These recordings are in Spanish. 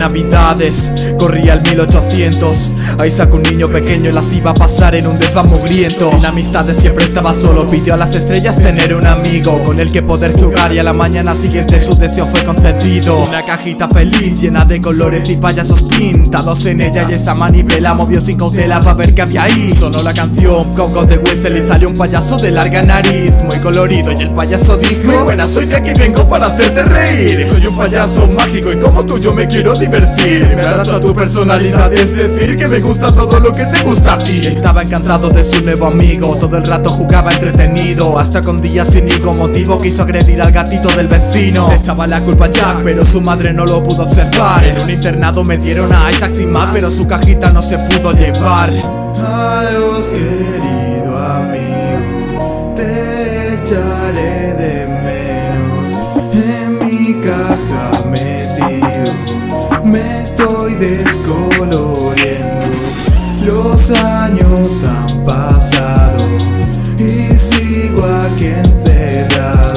navidades, corría el 1800. Isaac, un niño pequeño, las iba a pasar en un desván mugriento. Sin amistades siempre estaba solo, pidió a las estrellas tener un amigo con el que poder jugar, y a la mañana siguiente su deseo fue concedido. Una cajita feliz llena de colores y payasos pintados en ella, y esa manivela movió sin cautela para ver qué había ahí. Sonó la canción Coco de Whistle y salió un payaso de larga nariz, muy colorido, y el payaso dijo: muy buena, soy de aquí, vengo para hacerte reír. Soy un payaso mágico y como tú yo me quiero divertir. Me adapto a tu personalidad, es decir que me gusta todo lo que te gusta a ti. Estaba encantado de su nuevo amigo, todo el rato jugaba entretenido, hasta que un día sin ningún motivo quiso agredir al gatito del vecino. Le echaba la culpa a Jack, pero su madre no lo pudo observar. En un internado metieron a Isaac sin más, pero su cajita no se pudo llevar. Adiós, querido amigo, te echaré de menos. En mi caja metido me estoy descoloriendo. Los años han pasado y sigo aquí encerrado.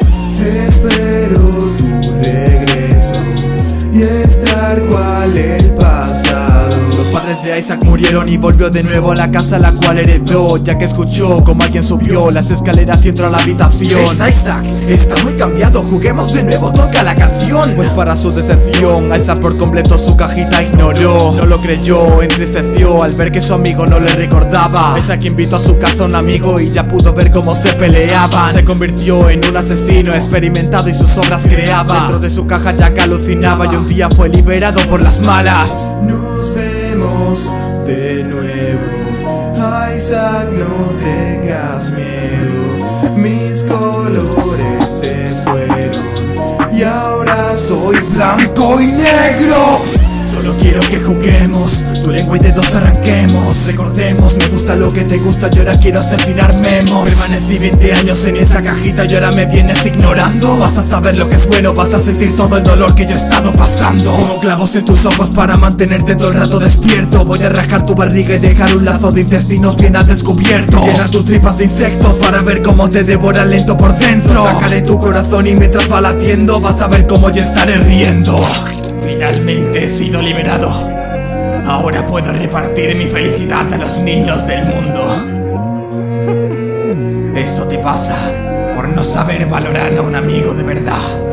Espero tu regreso y estar cual el pasado. Los padres de Isaac murieron y volvió de nuevo a la casa la cual heredó, ya que escuchó como alguien subió las escaleras y entró a la habitación. Es Isaac, está muy cambiado, juguemos de nuevo, toca la canción. Pues para su decepción, Isaac por completo su cajita ignoró. No lo creyó, entristeció al ver que su amigo no le recordaba. Isaac invitó a su casa a un amigo y ya pudo ver cómo se peleaban. Se convirtió en un asesino experimentado y sus obras creaba. Dentro de su caja Jack alucinaba y un día fue liberado por las malas. Nos vemos de nuevo, Isaac, no tengas miedo. Mis colores se fueron y ahora soy blanco y negro. Solo quiero que juguemos, tu lengua y dedos arranquemos. Recordemos, me gusta lo que te gusta y ahora quiero asesinar memos. Permanecí 20 años en esa cajita y ahora me vienes ignorando. Vas a saber lo que es bueno, vas a sentir todo el dolor que yo he estado pasando. Como clavos en tus ojos para mantenerte todo el rato despierto. Voy a rajar tu barriga y dejar un lazo de intestinos bien al descubierto. Llenar tus tripas de insectos para ver cómo te devoran lento por dentro. Sacaré tu corazón y mientras va latiendo vas a ver cómo yo estaré riendo. Finalmente he sido liberado. Ahora puedo repartir mi felicidad a los niños del mundo. Eso te pasa por no saber valorar a un amigo de verdad.